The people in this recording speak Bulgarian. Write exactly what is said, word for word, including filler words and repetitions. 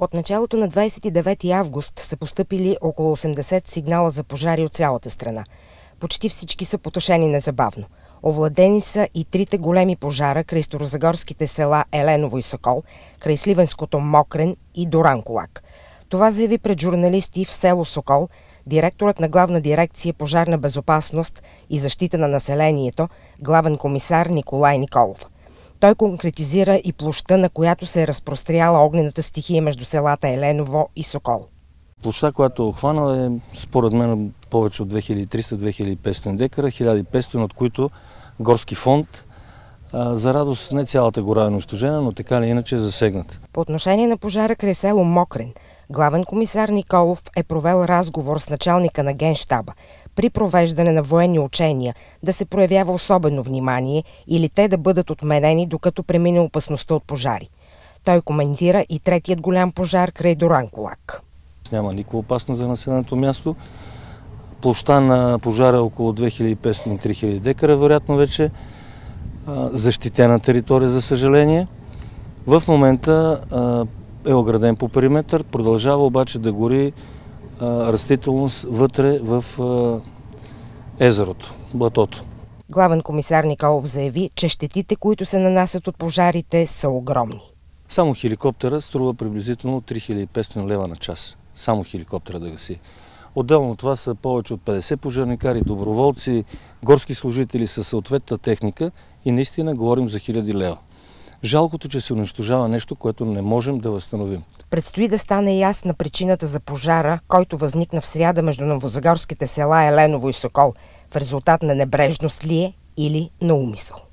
От началото на двадесет и девети август са постъпили около осемдесет сигнала за пожари от цялата страна. Почти всички са потушени незабавно. Овладени са и трите големи пожара край старозагорските села Еленово и Сокол, край сливенското Мокрен и Дуранкулак. Това заяви пред журналисти в село Сокол директорът на Главна дирекция пожарна безопасност и защита на населението, главен комисар Николай Николов. Той конкретизира и площта, на която се е разпростряла огнената стихия между селата Еленово и Сокол. Площта, която е охванала, е според мен повече от две хиляди и триста - две хиляди и петстотин декара, хиляда и петстотин от които горски фонд. За радост не цялата гора е унищожена, но така или иначе е засегната. По отношение на пожара край село Мокрен, главен комисар Николов е провел разговор с началника на Генщаба при провеждане на военни учения да се проявява особено внимание или те да бъдат отменени, докато премине опасността от пожари. Той коментира и третият голям пожар край Дуранкулак. Няма никаква опасност за населеното място. Площта на пожара е около две хиляди и петстотин - три хиляди декара, вероятно вече защитена територия, за съжаление. В момента е ограден по периметър, продължава обаче да гори растителност вътре в езерото, блатото. Главен комисар Николов заяви, че щетите, които се нанасят от пожарите, са огромни. Само хеликоптера струва приблизително три хиляди и петстотин лева на час. Само хеликоптера да гаси. Отделно това са повече от петдесет пожарникари, доброволци, горски служители със съответната техника и наистина говорим за хиляди лева. Жалкото, че се унищожава нещо, което не можем да възстановим. Предстои да стане ясна причината за пожара, който възникна в сряда между новозагорските села Еленово и Сокол. В резултат на небрежност ли е или на умисъл?